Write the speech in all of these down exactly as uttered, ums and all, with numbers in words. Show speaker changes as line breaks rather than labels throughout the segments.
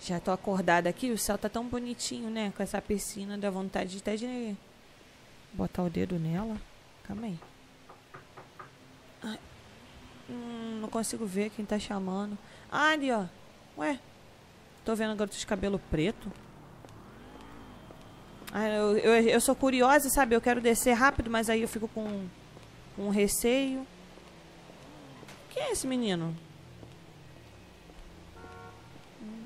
Já tô acordada aqui, o céu tá tão bonitinho, né? Com essa piscina, dá vontade de até de botar o dedo nela. Calma aí. Ai. Hum, não consigo ver quem tá chamando. Ah, ali, ó. Ué, tô vendo a garota de cabelo preto. Ah, eu, eu, eu sou curiosa, sabe? Eu quero descer rápido, mas aí eu fico com, com receio. Quem é esse menino? Hum.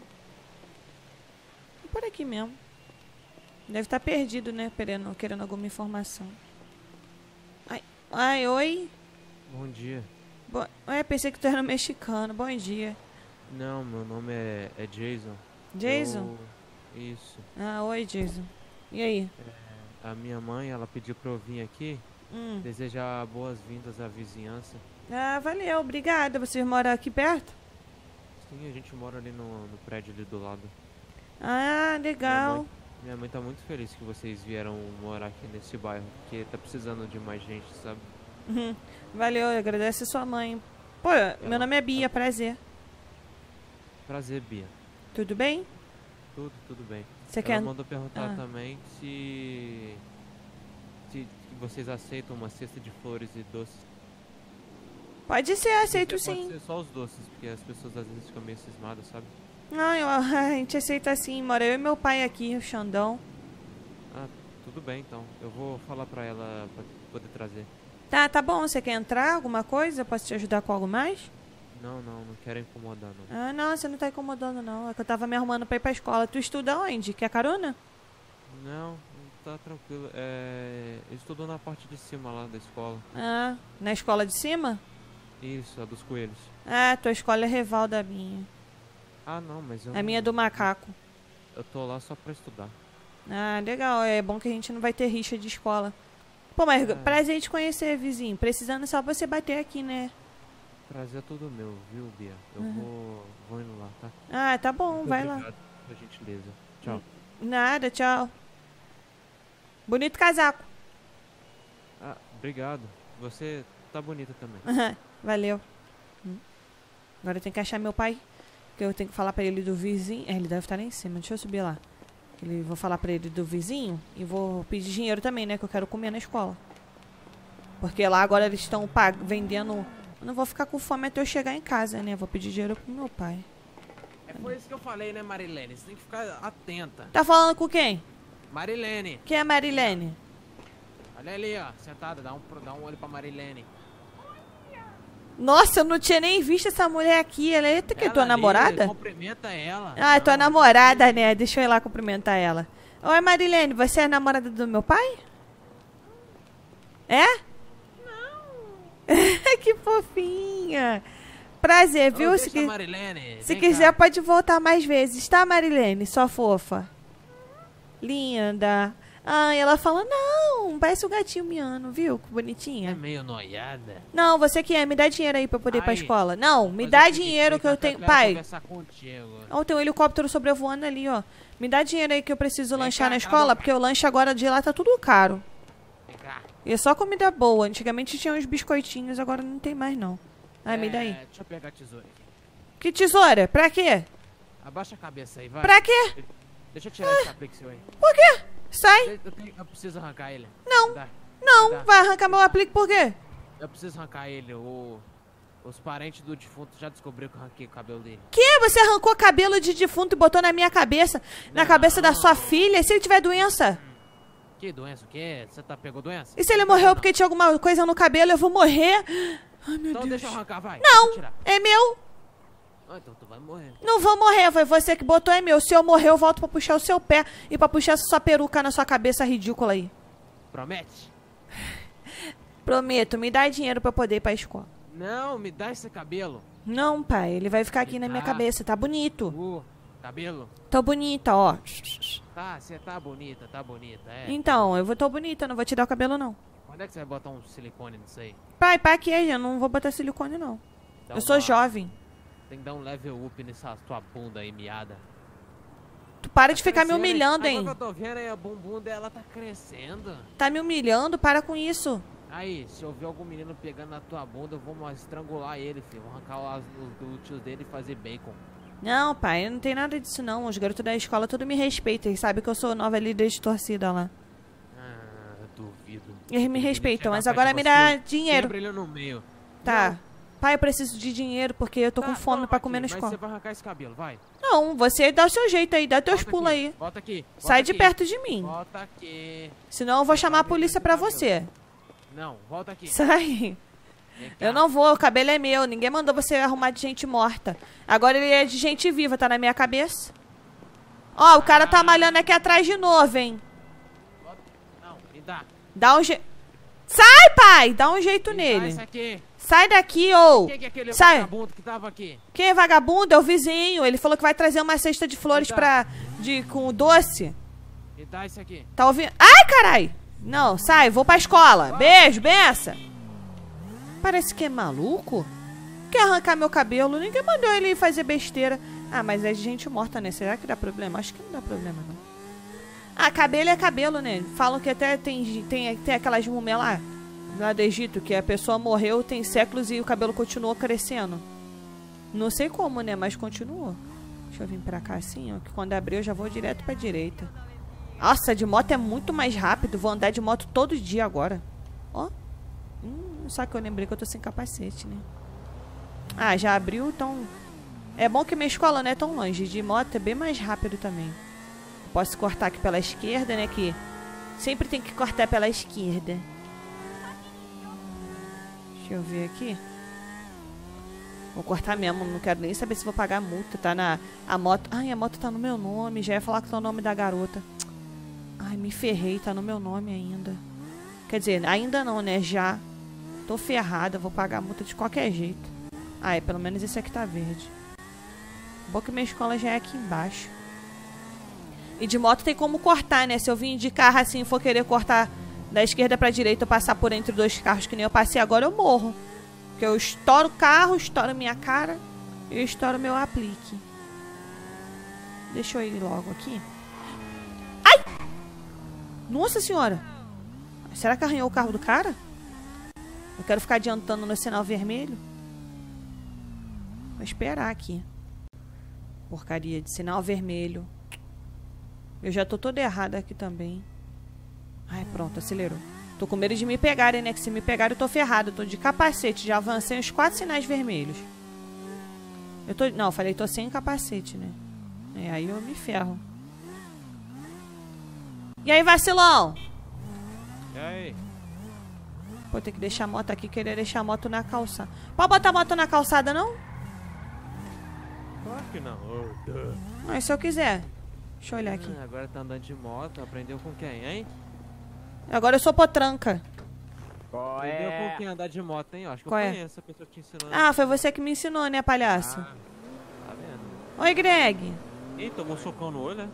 Por aqui mesmo. Deve estar perdido, né? Querendo, querendo alguma informação. Ai, ai, oi.
Bom dia.
Bo Ué, pensei que tu era mexicano. Bom dia.
Não, meu nome é, é Jason.
Jason?
Eu... Isso.
Ah, oi, Jason. E aí?
É, a minha mãe, ela pediu pra eu vir aqui.
Hum.
Desejar boas-vindas à vizinhança.
Ah, valeu, obrigada. Vocês moram aqui perto?
Sim, a gente mora ali no, no prédio ali do lado.
Ah, legal.
Minha mãe, minha mãe tá muito feliz que vocês vieram morar aqui nesse bairro, porque tá precisando de mais gente, sabe?
Uhum. Valeu, agradece a sua mãe. Pô, meu nome é Bia, prazer.
Prazer, Bia.
Tudo bem?
Tudo, tudo bem.
Você
Ela
quer...
mandou perguntar
Ah.
também se... se vocês aceitam uma cesta de flores e doces.
Pode ser, aceito
Pode
sim.
ser só os doces, porque as pessoas às vezes ficam meio cismadas, sabe?
Não, eu, a gente aceita sim. Mora eu e meu pai aqui, o Xandão.
Ah, tudo bem então. Eu vou falar pra ela pra poder trazer.
Tá, tá bom. Você quer entrar? Alguma coisa? Posso te ajudar com algo mais?
Não, não, não quero incomodar, não.
Ah, não, você não tá incomodando, não. É que eu tava me arrumando pra ir pra escola. Tu estuda onde? Quer carona?
Não, tá tranquilo. É... Eu estudo na parte de cima lá da escola.
Ah, na escola de cima?
Isso, a dos coelhos.
Ah, tua escola é rival da minha.
Ah, não, mas eu
A
não...
minha é do macaco.
Eu tô lá só pra estudar.
Ah, legal. É bom que a gente não vai ter rixa de escola. Pô, mas
É.
prazer te conhecer, vizinho. Precisando só você bater aqui, né?
Prazer é tudo meu, viu, Bia? Eu
Uhum.
vou... vou indo lá, tá?
Ah, tá bom,
Muito
vai lá.
obrigado pela gentileza. Tchau.
Nada, tchau. Bonito casaco.
Ah, obrigado. Você tá bonita também.
Valeu. Hum. Agora eu tenho que achar meu pai. Que eu tenho que falar pra ele do vizinho. É, ele deve estar lá em cima. Deixa eu subir lá. Ele, vou falar pra ele do vizinho. E vou pedir dinheiro também, né? Que eu quero comer na escola. Porque lá agora eles estão vendendo... Eu não vou ficar com fome até eu chegar em casa, né? Vou pedir dinheiro pro meu pai.
É, foi isso que eu falei, né, Marilene? Você tem que ficar atenta.
Tá falando com quem?
Marilene,
Quem é a Marilene?
olha ali, ó, sentada, dá um, dá um olho pra Marilene.
Nossa, eu não tinha nem visto essa mulher aqui. Ela é que
Ela
tua
ali,
namorada?
Cumprimenta ela.
Ah, é tua
Não,
namorada, né? Deixa eu ir lá cumprimentar ela. Oi, Marilene, você é a namorada do meu pai? É? Não. Que fofinha. Prazer,
Ô,
viu?
deixa
Se, qui-
a Marilene,
se
vem
quiser,
cá.
pode voltar mais vezes, tá, Marilene? Sua fofa. Linda. Ai, ela fala, não, parece um gatinho miando, viu? Que
É
bonitinha.
meio noiada.
Não, você que é, me dá dinheiro aí pra eu poder ir pra
Ai,
escola. Não, me
Fazer
dá
o seguinte,
dinheiro
vem
que
cá,
eu tenho...
quero
Pai,
conversar contigo.
ó, tem um helicóptero sobrevoando ali, ó. Me dá dinheiro aí que eu preciso
Vem
lanchar
cá,
na
cala a
escola,
boca.
porque o lanche agora de lá tá tudo caro.
Vem cá.
E é só comida boa. Antigamente tinha uns biscoitinhos, agora não tem mais, não. Ai, me dá aí.
É, deixa eu pegar a tesoura aqui.
Que tesoura? Pra quê?
Abaixa a cabeça aí, vai.
Pra quê?
Deixa eu tirar esse aplique seu aí.
Por quê? Sai.
Eu, eu tenho- eu preciso arrancar ele.
Não.
Dá.
Não,
Dá.
vai arrancar meu aplique por quê?
Eu preciso arrancar ele. O, os parentes do defunto já descobriram que eu arranquei o cabelo dele.
Que? Você arrancou cabelo de defunto e botou na minha cabeça? Na
Não.
cabeça da sua filha? E se ele tiver doença?
Que doença? O quê? Você tá, pegou doença?
E se ele morreu porque tinha alguma coisa no cabelo, eu vou morrer? Ai, meu
Então
Deus.
deixa eu arrancar, vai.
Não,
Deixa eu tirar.
é meu.
Ah, então tu vai morrer.
Não vou morrer, foi você que botou, é meu. Se eu morrer, eu volto pra puxar o seu pé e pra puxar essa sua peruca na sua cabeça ridícula aí.
Promete?
Prometo, me dá dinheiro pra eu poder ir pra escola.
Não, me dá esse cabelo.
Não, pai, ele vai ficar aqui
Me
na minha
dá.
cabeça. Tá bonito.
O cabelo.
Tô bonita, ó.
Tá, você tá bonita, tá bonita, é.
Então, eu vou tô bonita, não vou te dar o cabelo, não.
Quando é que você vai botar um silicone nisso aí?
Pai, pra quê? Eu não vou botar silicone, não.
Dá
Eu sou
uma-
jovem.
Tem que dar um level up nessa tua bunda aí, miada.
Tu para de ficar me
Crescendo,
humilhando, hein?
Agora que eu tô vendo aí, a bumbum dela tá crescendo.
Tá me humilhando? Para com isso.
Aí, se eu ver algum menino pegando na tua bunda, eu vou mas, estrangular ele, filho. Vou arrancar as- os glúteos dele e fazer bacon.
Não, pai, não tem nada disso não. Os garotos da escola tudo me respeitam. Eles sabem que eu sou nova líder de torcida lá.
Ah, duvido.
Eles me
Ele
respeitam,
chegar
mas
perto
agora
de
me
você,
dá dinheiro.
quebra ele no meio.
Tá.
Não.
Pai, eu preciso de dinheiro porque eu tô
Tá,
com fome
toma
pra
aqui,
comer na
mas
escola.
você vai arrancar esse cabelo, vai.
Não, você dá o seu jeito aí, dá teus
Volta
pulos
aqui,
aí.
Volta aqui. volta
Sai de
aqui.
perto de mim.
Volta aqui.
Senão eu vou chamar a
vai
polícia
ver
pra
esse cabelo.
você.
Não, volta aqui.
Sai.
Vem cá.
Eu não vou, o cabelo é meu. Ninguém mandou você arrumar de gente morta. Agora ele é de gente viva, tá na minha cabeça. Ó, o cara tá malhando aqui atrás de novo, hein.
Volta. Não, me dá.
Dá um jeito. Sai, pai! Dá um jeito
Me dá
nele.
isso aqui.
Sai daqui, ô.
Quem que é aquele
Sai.
vagabundo que tava aqui?
Quem é vagabundo é o vizinho. Ele falou que vai trazer uma cesta de flores
Tá.
pra... De, com doce.
Me dá isso aqui.
Tá ouvindo? Ai, carai! Não, sai, vou pra escola. Beijo, benção. Parece que é maluco. Quer arrancar meu cabelo? Ninguém mandou ele fazer besteira. Ah, mas é de gente morta, né? Será que dá problema? Acho que não dá problema, não. Ah, cabelo é cabelo, né? Falam que até tem, tem, tem aquelas múmias lá, lá do Egito, que a pessoa morreu tem séculos e o cabelo continuou crescendo. Não sei como, né? Mas continuou. Deixa eu vir pra cá assim, ó. Que quando abrir eu já vou direto pra direita. Nossa, de moto é muito mais rápido. Vou andar de moto todo dia agora. Ó. Hum, só que eu lembrei que eu tô sem capacete, né? Ah, já abriu, então... É bom que minha escola não é tão longe. De moto é bem mais rápido também. Posso cortar aqui pela esquerda, né? Que sempre tem que cortar pela esquerda. Deixa eu ver aqui. Vou cortar mesmo. Não quero nem saber se vou pagar multa. Tá na... A moto... Ai, a moto tá no meu nome. Já ia falar que tá o nome da garota. Ai, me ferrei. Tá no meu nome ainda. Quer dizer, ainda não, né? Já. Tô ferrada. Vou pagar multa de qualquer jeito. Ah, é. Pelo menos esse aqui tá verde. Bom que minha escola já é aqui embaixo. E de moto tem como cortar, né? Se eu vim de carro assim e for querer cortar da esquerda pra direita, eu passar por entre dois carros que nem eu passei agora, eu morro. Porque eu estouro o carro, estouro minha cara e eu estouro meu aplique. Deixa eu ir logo aqui. Ai! Nossa senhora! Será que arranhou o carro do cara? Eu quero ficar adiantando no sinal vermelho. Vou esperar aqui. Porcaria de sinal vermelho. Eu já tô toda errada aqui também. Ai, pronto, acelerou. Tô com medo de me pegarem, né? Que se me pegarem eu tô ferrada. Eu tô de capacete, já avancei uns quatro sinais vermelhos. Eu tô... Não, falei, tô sem capacete, né? É, aí eu me ferro. E aí, vacilão?
E aí?
Vou ter que deixar a moto aqui, querer deixar a moto na calçada. Pode botar a moto na calçada, não?
Claro que não. Oh,
Mas se eu quiser. Deixa eu olhar aqui.
ah, agora tá andando de moto. Aprendeu com quem, hein?
Agora eu sou potranca.
Qual
Aprendeu
é?
com quem andar de moto, hein? Eu acho que
Qual
eu
é?
conheço a pessoa que te ensinou.
Ah, foi você que me ensinou, né, palhaço?
Ah, tá vendo?
Oi, Greg.
Ih, tomou um socão no olho, né?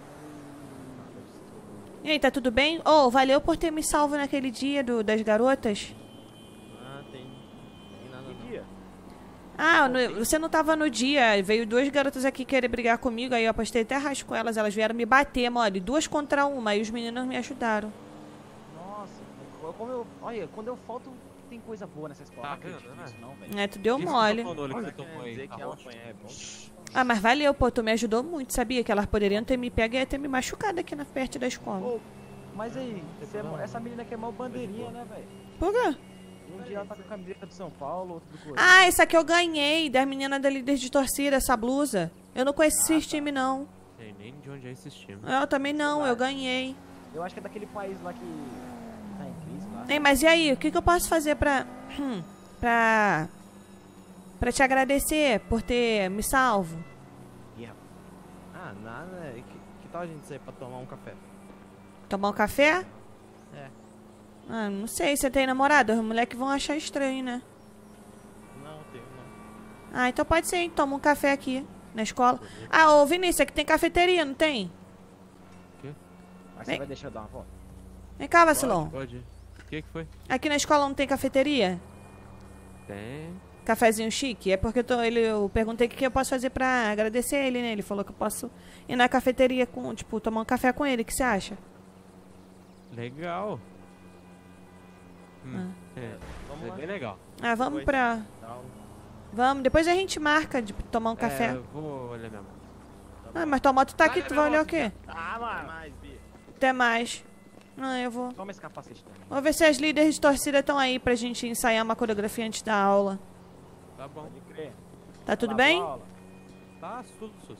E aí, tá tudo bem? Oh, valeu por ter me salvo naquele dia do, das garotas.
Ah, tem. Tem nada
Que
não.
dia?
Ah, no- você não tava no dia. Veio duas garotas aqui querer brigar comigo. Aí eu apostei até racho com elas. Elas vieram me bater, mole. Duas contra uma. Aí os meninos me ajudaram.
Nossa, eu- como eu. Olha, quando eu falto, tem coisa boa nessa escola.
Tá
Não acredito
vendo, né?
nisso, não, velho.
É, tu deu
Esse
mole.
socão no olho que
Olha,
você tomou
quer
aí,
dizer
tá
que ela
roxo?
apanhar é bom.
Ah, mas valeu, pô. Tu me ajudou muito, sabia? Que elas poderiam ter me pego e ia ter me machucado aqui na perto da escola.
Ô, mas aí, você é mó- essa menina aqui é mó bandeirinha, né, velho?
Por quê?
Um dia ela tá com a camiseta do São Paulo, outro do Corinthians.
Ah, essa aqui eu ganhei. Das meninas da líder de torcida, essa blusa. Eu não conheço
Ah,
esse
tá.
time, não.
Sei nem de onde é esse time.
Eu também não. Eu ganhei.
Eu acho que é daquele país lá que tá em crise lá.
Ei, mas e aí? O que, que eu posso fazer pra... hum, pra... Pra te agradecer por ter me salvo?
Ih, rapaz. Ah, nada. Que, que tal a gente sair pra tomar um café?
Tomar um café?
É.
Ah, não sei. Você tem namorado? Os moleques vão achar estranho, né?
Não, tenho não.
Ah, então pode ser, hein? Toma um café aqui, na escola. Ah, ô Vinícius, aqui tem cafeteria, não tem?
Mas
Vem.
você vai deixar eu dar uma volta?
Vem cá, vacilão.
Pode. O que que foi?
Aqui na escola não tem cafeteria?
Tem.
Cafezinho chique? É porque eu, tô, ele, eu perguntei o que, que eu posso fazer pra agradecer ele, né? Ele falou que eu posso ir na cafeteria, com, tipo, tomar um café com ele. O que você acha?
Legal. Hum, é,
Vamos
é
lá.
bem legal.
Ah, vamos
Oi.
pra...
Tal.
Vamos, depois a gente marca de tomar um café.
É, eu vou olhar minha moto.
Ah, mas tua moto tá aqui,
Vai,
tu
minha
vai olhar o
moto,
quê?
Ah,
Até
mano.
mais, Bia.
Até mais. Ah, eu vou.
Toma esse capacete também.
Vou ver se as líderes de torcida estão aí pra gente ensaiar uma coreografia antes da aula.
Tá bom.
Pode crer.
Tá tudo
Acabou
bem?
a aula.
Tá tudo sus.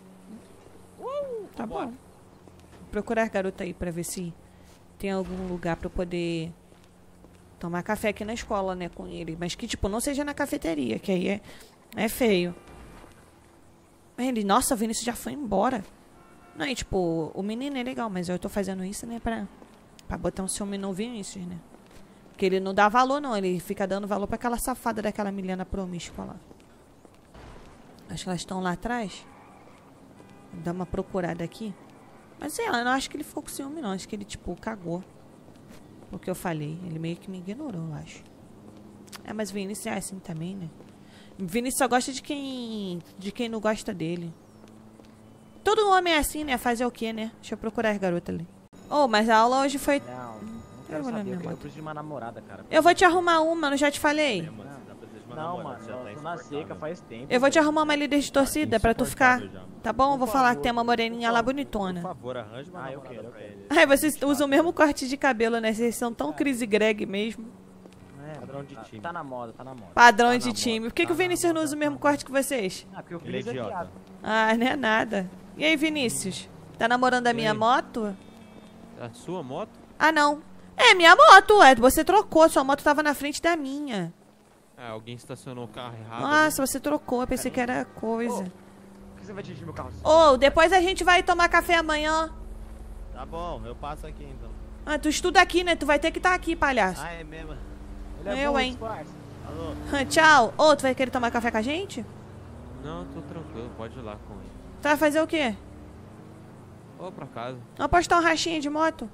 Tá
Vambora.
bom. Vou procurar a garota aí pra ver se tem algum lugar pra eu poder tomar café aqui na escola, né, com ele. Mas que, tipo, não seja na cafeteria, que aí é, é feio. Ele, nossa, o Vinícius já foi embora. Não, e tipo, o menino é legal, mas eu tô fazendo isso, né, pra, pra botar um ciúme no Vinícius, né. Porque ele não dá valor, não. Ele fica dando valor pra aquela safada daquela Milena promíscua lá. Acho que elas estão lá atrás. Vou dar uma procurada aqui. Mas sei lá, eu não acho que ele ficou com ciúme, não. Acho que ele, tipo, cagou. O que eu falei. Ele meio que me ignorou, eu acho. É, mas o Vinícius é assim também, né? O Vinícius só gosta de quem, de quem não gosta dele. Todo homem é assim, né? Fazer o quê, né? Deixa eu procurar as garotas ali. Oh, mas a aula hoje foi...
Não, não
Eu
quero
vou na
saber.
minha
Eu, quero- eu
moto.
preciso de uma namorada, cara.
Eu vou te arrumar uma, eu não já te falei?
É, mano, você tá precisando de uma
Não,
namorada,
mano.
já
Eu
tá
tô na
insuportável.
seca faz tempo.
Eu vou te
velho.
arrumar uma líder de torcida pra tu ficar...
Insuportável já.
Tá bom? Eu
Por
vou falar que
favor,
tem uma
por
moreninha lá
favor.
bonitona.
Por favor, arranje uma
Ah, eu
namorada
quero, eu
pra
quero.
ele.
Ai, vocês usam o mesmo corte de cabelo, né? Vocês são tão Chris e Greg mesmo.
É,
Padrão de
tá-
time.
Tá na moda, tá na moda.
Padrão
Tá
de
na
time.
moda,
Por que, que
tá
o Vinícius
na
não
moda,
usa o
tá
mesmo
na
corte que vocês?
Ah, porque o
Ele é
Vinícius é
idiota.
viado.
Ah, não é nada. E aí, Vinícius? Tá namorando a
E
minha
aí?
moto?
A sua moto?
Ah, não. É minha moto, ué. Você trocou. Sua moto tava na frente da minha.
Ah, alguém estacionou o carro errado.
Nossa, você trocou. Eu pensei que era coisa.
Por que você vai dirigir meu carro?
Ô, depois a gente vai tomar café amanhã.
Tá bom, eu passo aqui então.
Ah, tu estuda aqui, né? Tu vai ter que estar aqui, palhaço.
Ah, é mesmo?
Ele é
Eu,
bom,
hein?
disfarça.
Alô?
Ah, tchau. Ô, tu vai querer tomar café com a gente?
Não, tô tranquilo, pode ir lá com ele.
Tu vai fazer o quê?
Ou pra casa.
Vamos postar um rachinha de moto?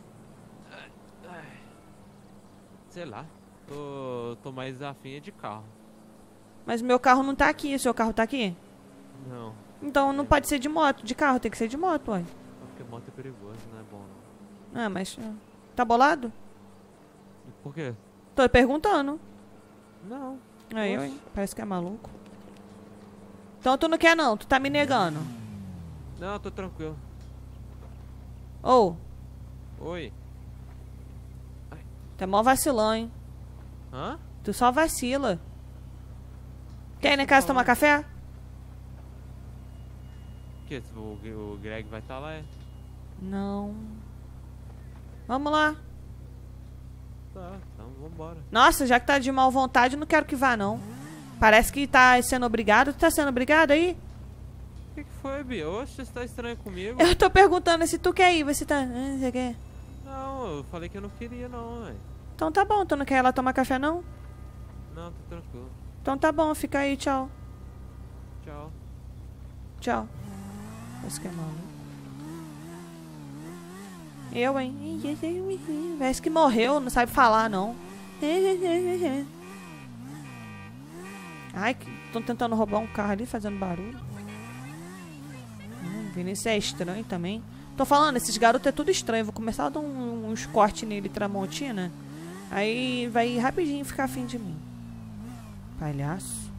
Sei lá. Tô, tô mais afim de carro.
Mas o meu carro não tá aqui. O seu carro tá aqui?
Não,
Então não pode ser de moto. De carro tem que ser de moto, ué.
porque moto é perigoso, não é bom não.
Ah, mas... ah, tá bolado?
Por quê?
Tô perguntando.
Não.
Aí, eu,
Oxe.
hein? Parece que é maluco. Então tu não quer não, tu tá me negando.
Não, tô tranquilo.
Ô,
Oi.
tu é mó vacilão, hein?
Hã?
Tu só vacila. Quer ir na casa tomar café?
O que? O, o Greg vai estar tá lá, é?
Não. Vamos lá.
Tá, então vambora.
Nossa, já que tá de mal vontade, não quero que vá, não. Parece que tá sendo obrigado. Tu tá sendo obrigado aí?
O que, que foi, Bia? Oxe, você tá estranho comigo?
Eu tô perguntando se tu quer ir. Você tá... Ah, você quer?
Não, eu falei que eu não queria não, velho.
Então tá bom, tu não quer ir lá tomar café, não?
Não, tô tranquilo.
Então tá bom, fica aí, tchau.
Tchau.
Tchau. Parece que é maluco. Eu, hein? Parece que morreu, não sabe falar, não. Ai, estão tentando roubar um carro ali, fazendo barulho. Hum, Vinícius é estranho também. Tô falando, esses garotos é tudo estranho. Vou começar a dar um- uns cortes nele, Tramontina. Aí vai rapidinho ficar afim de mim. Palhaço.